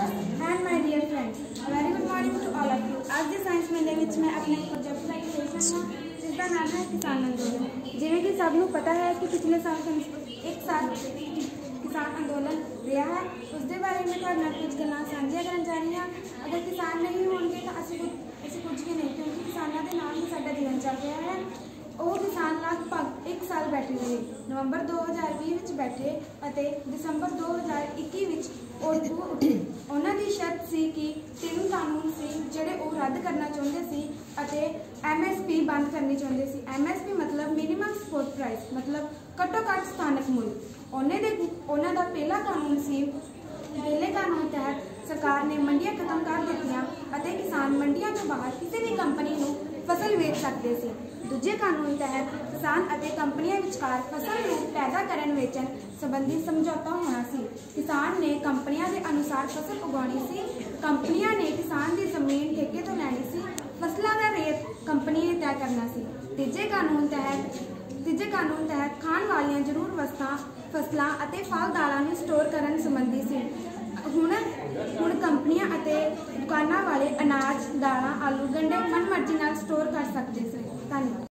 Teachers and my dear friends, very good morning to all of you. आज के science मेले ਵਿੱਚ मैं अपने प्रोजेक्ट ਦਾ ਪ੍ਰੈਜੈਂਟੇਸ਼ਨ ਹਾਂ ਜਿਸਦਾ ਨਾਮ ਹੈ ਕਿਸਾਨ ਅੰਦੋਲਨ। ਜਿਵੇਂ ਕਿ ਸਭ ਨੂੰ ਪਤਾ ਹੈ ਕਿ ਪਿਛਲੇ ਸਾਲ ਇੱਕ ਸਾਲ किसान अंदोलन रहा है, उसके बारे में ਤੁਹਾਡੇ ਨਾਲ कुछ ਗੱਲਾਂ ਸਾਂਝੀਆਂ ਕਰਨ ਜਾ ਰਹੀ ਹਾਂ। अगर किसान नहीं होंगे तो ਅਸੀਂ कुछ भी नहीं, क्योंकि किसानों के नाम ही साਡਾ जीवन चल रहा है। ਉਹ किसान लगभग एक साल बैठे रहे। नवंबर 2020 ਵਿੱਚ ਬੈਠੇ ਅਤੇ ਦਸੰਬਰ 2021 ਵਿੱਚ ਉਹਨਾਂ ਦੀ ਸ਼ਰਤ ਸੀ ਕਿ 3 ਕਾਨੂੰਨ ਸੀ ਜਿਹੜੇ ਉਹ ਰੱਦ ਕਰਨਾ ਚਾਹੁੰਦੇ ਸੀ ਅਤੇ MSP ਬੰਦ ਕਰਨੀ ਚਾਹੁੰਦੇ ਸੀ। MSP मतलब मिनिमम सपोर्ट प्राइस, मतलब घट्टो घट्ट स्थानक मुल। उन्होंने का पहला कानून सी, पहले कानून तहत सरकार ने मंडियां खत्म कर दित्तियां अते किसान मंडियां तो बाहर किसी भी कंपनी नूं फसल वेच सकते सी। दूजे कानून तहत किसान अते कंपनियां विचकार फसल नूं पैदा करन वेचण संबंधी समझौता होना सी। किसान ने कंपनियां के अनुसार फसल उगानी सी, कंपनियां ने किसान की जमीन ठेके तो लैनी सी, फसलों का रेट कंपनी ने तय करना सी। तीजे कानून तहत खाण वालियां जरूर वस्तां फसलों और फल दालों में स्टोर करने संबंधी सी। हुण कंपनियां और दुकानों वाले अनाज, दालां, आलू, गंढे मन मर्जी नाल स्टोर कर सकते थे। धन्यवाद।